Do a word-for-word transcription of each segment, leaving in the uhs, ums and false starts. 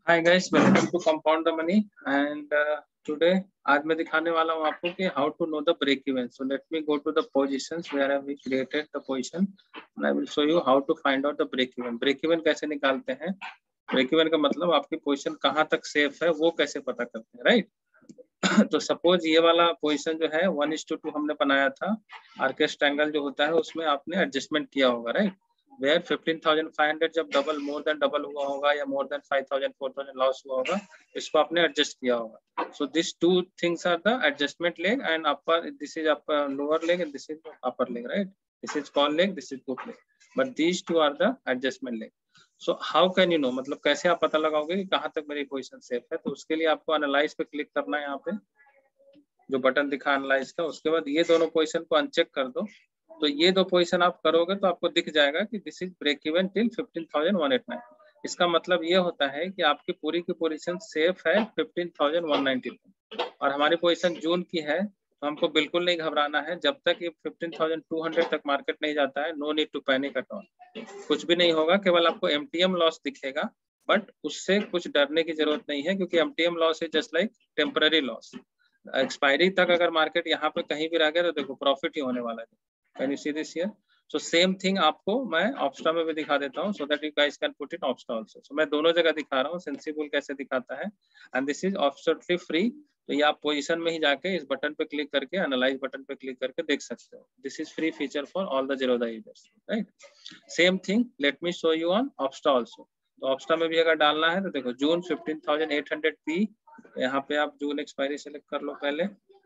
Hi guys, welcome to compound the money and today आज मैं दिखाने वाला हूँ आपको कि how to know the break even. So let me go to the positions where we created the position and I will show you how to find out the break even. Break even कैसे निकालते हैं? Break even का मतलब आपकी position कहाँ तक safe है वो कैसे पता करते हैं, राइट? तो सपोज ये वाला पोजीशन जो है वन इज टू टू हमने बनाया था. आर्केस ट्रायंगल जो होता है उसमें आपने एडजस्टमेंट किया होगा, right? Where fifteen thousand five hundred जब डबल मोर देन डबल हुआ होगा या more than five thousand four thousand loss हुआ होगा, इसको आपने एडजस्ट किया होगा. So this two things are the adjustment leg and upper. This is upper lower leg and this is upper leg, right? This is call leg, this is put leg, but these two are the adjustment leg. So how can you know, मतलब कैसे आप पता लगाओगे कि कहाँ तक मेरी position safe है? तो उसके लिए आपको एनालाइज पे क्लिक करना है. यहाँ पे जो बटन दिखा एनालाइज का, उसके बाद ये दोनों पोजीशन को अनचेक कर दो. तो ये दो पोजीशन आप करोगे तो आपको दिख जाएगा कि this is break even till fifteen thousand one eighty nine. इसका मतलब ये होता है कि आपकी पूरी की पोजीशन सेफ है फिफ्टीन थाउजेंड वन नाइंटी और हमारी पोजीशन जून की है. तो हमको बिल्कुल नहीं घबराना है जब तक ये फिफ्टीन थाउजेंड टू हंड्रेड तक मार्केट नहीं जाता है. No need to panic at all. कुछ भी नहीं होगा, केवल आपको एमटीएम लॉस दिखेगा, बट उससे कुछ डरने की जरूरत नहीं है क्योंकि MTM loss is just like temporary loss. Expiry तक अगर मार्केट यहाँ पे कहीं भी रह गया तो देखो प्रॉफिट ही होने वाला है. Can you see this here? So same thing आपको मैं ऑप्स्टा में भी दिखा देता हूँ so that you guys can put it Opstra also. So मैं दोनों जगह दिखा रहा हूँ सेंसिबल कैसे दिखाता है and this is absolutely free. तो ये आप पोजीशन में ही जाके इस बटन पे क्लिक करके एनालाइज बटन पे क्लिक करके देख सकते हो. This is free feature for all the zero the users, right? Same thing let me show you on Opstra also. तो ऑप्स्टा में भी अगर डालना है तो देखो June fifteen thousand eight hundred P. यहाँ पे आप जून एक्सपायरी सेलेक्ट कर लो पहले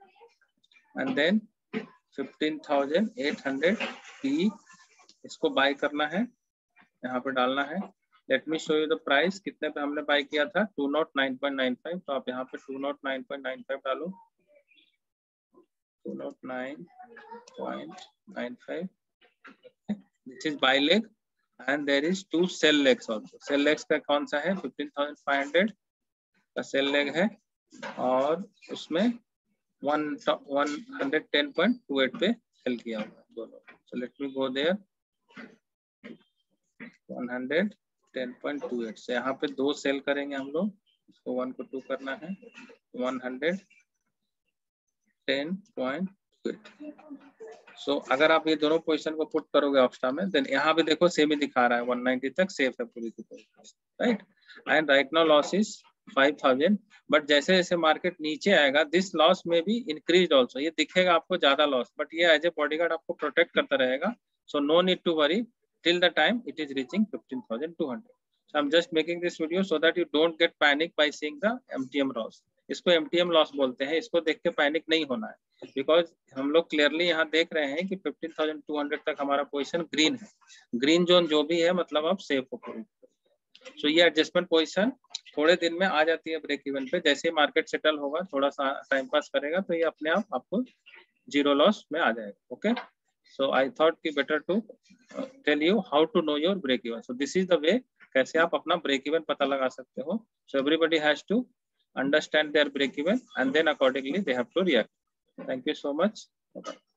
and then fifteen thousand eight hundred P इसको बाय करना है, यहाँ पे डालना है. Let me show you the price. कितने पे हमने बाय किया था? Two nought nine point nine five. तो आप यहाँ पे two nought nine point nine five डालो. Two nought nine point nine five. This is buy leg and there is two sell legs also. Sell legs का कौन सा है? Fifteen thousand five hundred का सेल लेग है और उसमें one hundred ten point two eight पे sell किया हुआ है दोनों. So let me go there. One hundred ten point two eight से यहाँ पे दो सेल करेंगे हम लोग. इसको वन को टू करना है. One hundred ten point two eight. So अगर आप ये दोनों पोजीशन को पुट करोगे ऑप्स्टा में, देन यहाँ भी देखो सेम ही दिखा रहा है. वन नाइंटी तक सेफ है पूरी की पूरी, right? And right now loss is five thousand. But जैसे जैसे मार्केट नीचे आएगा दिस लॉस में भी इंक्रीज ऑल्सो. ये दिखेगा आपको ज्यादा लॉस, बट ये एज ए बॉडीगार्ड आपको प्रोटेक्ट करता रहेगा. So no need to worry till the time it is reaching fifteen thousand two hundred. So I'm just making this video so that you don't get panic by seeing the M T M loss. इसको M T M loss बोलते हैं. इसको देख के panic नहीं होना है because हम लोग क्लियरली यहाँ देख रहे हैं कि फिफ्टीन थाउजेंड टू हंड्रेड तक हमारा पोजीशन ग्रीन है. ग्रीन जोन जो भी है मतलब आप सेफ हो पूरी. सो ये एडजस्टमेंट पोजीशन थोड़े दिन में आ जाती है ब्रेक इवन पे. जैसे मार्केट सेटल होगा, थोड़ा सा टाइम पास करेगा तो ये अपने आप आपको जीरो लॉस में आ जाएगा. ओके, so I thought कि better to uh, tell you how to know your break even. So this is the way कैसे आप अपना break even पता लगा सकते हो. So everybody has to understand their break even and then accordingly they have to react. Thank you so much. Bye-bye.